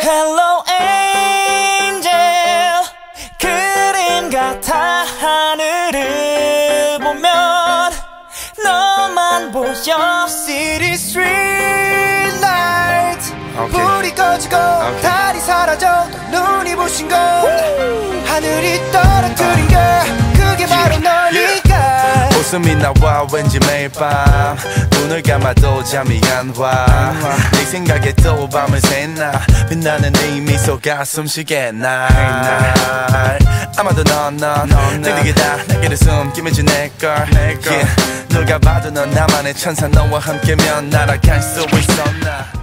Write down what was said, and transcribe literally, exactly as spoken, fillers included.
Hello angel 그림 같아 하늘을 보면 너만 보여 City street lights okay. 불이 꺼지고 okay. 달이 사라져 눈이 부신 건 하늘이 떨어뜨린 게 그게 바로 너니까 웃음이 나와 왠지 매일 밤 눈을 감아도 잠이 안 와 네 생각에 또 밤을 새나 빛나는 네 미소가 숨쉬게 날 아마도 넌넌 내게 다 내게를 숨기면지 내걸 yeah. 누가 봐도 넌 나만의 천사 너와 함께면 날아갈 수 있어 나